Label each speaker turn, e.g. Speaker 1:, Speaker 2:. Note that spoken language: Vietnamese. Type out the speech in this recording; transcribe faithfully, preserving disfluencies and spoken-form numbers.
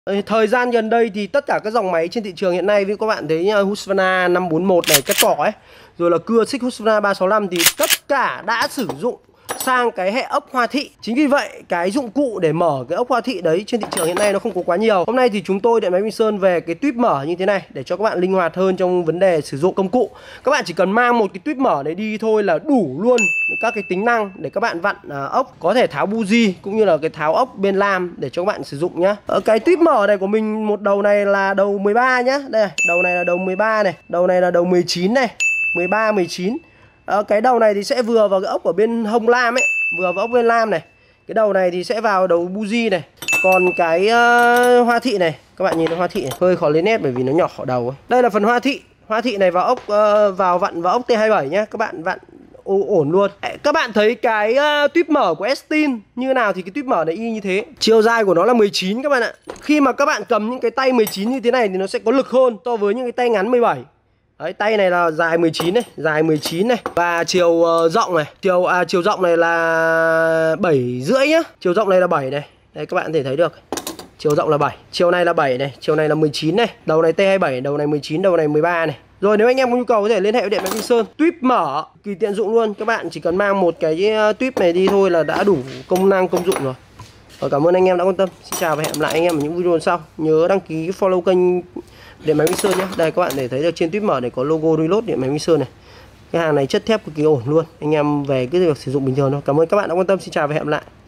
Speaker 1: Thời gian gần đây thì tất cả các dòng máy trên thị trường hiện nay, ví dụ các bạn thấy Husqvarna năm bốn một này, cắt cỏ ấy, rồi là cưa xích Husqvarna ba sáu năm thì tất cả đã sử dụng sang cái hệ ốc hoa thị. Chính vì vậy cái dụng cụ để mở cái ốc hoa thị đấy trên thị trường hiện nay nó không có quá nhiều. Hôm nay thì chúng tôi Điện Máy Minh Sơn về cái tuýp mở như thế này để cho các bạn linh hoạt hơn trong vấn đề sử dụng công cụ. Các bạn chỉ cần mang một cái tuýp mở này đi thôi là đủ luôn các cái tính năng để các bạn vặn uh, ốc, có thể tháo buji cũng như là cái tháo ốc bên lam để cho các bạn sử dụng nhá. Ở cái tuýp mở này của mình, một đầu này là đầu mười ba nhá. Đây, đầu này là đầu mười ba này, đầu này là đầu mười chín này, mười ba, mười chín. À, cái đầu này thì sẽ vừa vào cái ốc ở bên hông lam ấy, vừa vào ốc bên lam này. Cái đầu này thì sẽ vào đầu buji này. Còn cái uh, hoa thị này, các bạn nhìn thấy hoa thị này hơi khó lấy nét bởi vì nó nhỏ ở đầu ấy. Đây là phần hoa thị. Hoa thị này vào ốc uh, vào vặn vào ốc T hai mươi bảy nhá. Các bạn vặn ổn luôn. Các bạn thấy cái uh, tuýp mở của Estin như nào thì cái tuýp mở này y như thế. Chiều dài của nó là mười chín các bạn ạ. Khi mà các bạn cầm những cái tay mười chín như thế này thì nó sẽ có lực hơn so với những cái tay ngắn mười bảy. Đấy, tay này là dài mười chín này, dài mười chín này. Và chiều uh, rộng này, chiều à, chiều rộng này là bảy rưỡi nhá. Chiều rộng này là bảy này. Đây các bạn có thể thấy được. Chiều rộng là bảy, chiều này là bảy này, chiều này là mười chín này. Đầu này T hai mươi bảy, đầu này mười chín, đầu này mười ba này. Rồi nếu anh em có nhu cầu có thể liên hệ với Điện Máy Minh Sơn. Tuýp mở kỳ tiện dụng luôn. Các bạn chỉ cần mang một cái tuýp này đi thôi là đã đủ công năng công dụng rồi. Và cảm ơn anh em đã quan tâm. Xin chào và hẹn gặp lại anh em ở những video sau. Nhớ đăng ký follow kênh Điện Máy Minh Sơn nhé. Đây các bạn để thấy được trên tuýp mở này có logo Reload Điện Máy Minh Sơn này. Cái hàng này chất thép cực kỳ ổn luôn. Anh em về cứ việc sử dụng bình thường thôi. Cảm ơn các bạn đã quan tâm. Xin chào và hẹn gặp lại.